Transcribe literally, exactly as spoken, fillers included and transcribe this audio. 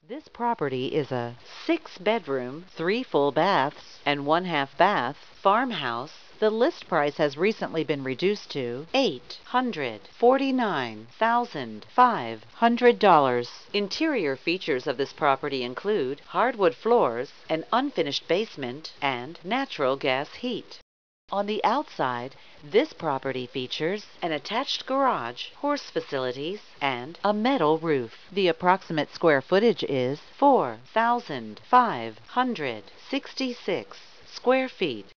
This property is a six-bedroom, three full baths, and one half bath farmhouse. The list price has recently been reduced to eight hundred forty-nine thousand five hundred dollars. Interior features of this property include hardwood floors, an unfinished basement, and natural gas heat. On the outside, this property features an attached garage, horse facilities, and a metal roof. The approximate square footage is four thousand five hundred sixty-six square feet.